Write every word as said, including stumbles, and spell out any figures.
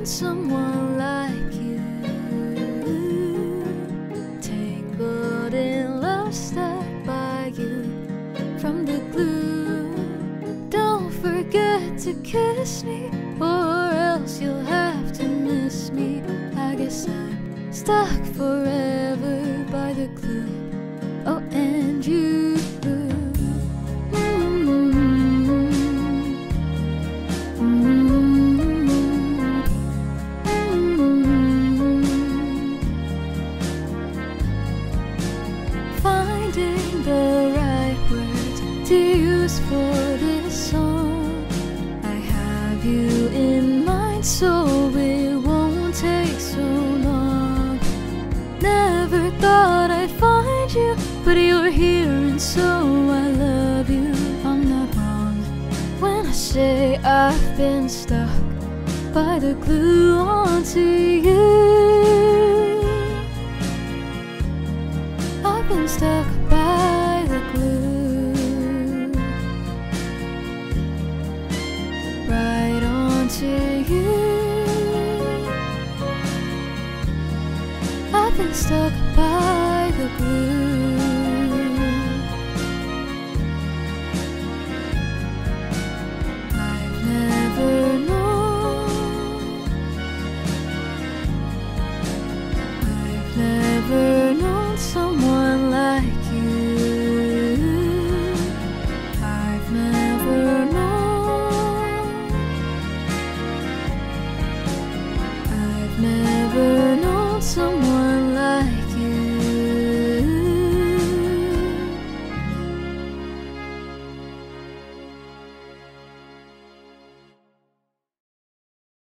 someone like you, tangled in love, stuck by you from the glue. Don't forget to kiss me, or else you'll have to miss me. I guess I'm stuck forever by the glue. Oh, and you. Finding the right words to use for this song. I have you in mind, so it won't take so long. Never thought I'd find you, but you're here, and so I love you. I'm not wrong when I say I've been stuck by the glue onto you. I've been stuck by the glue, right onto you. I've been stuck by the glue. I've never known, I've never known someone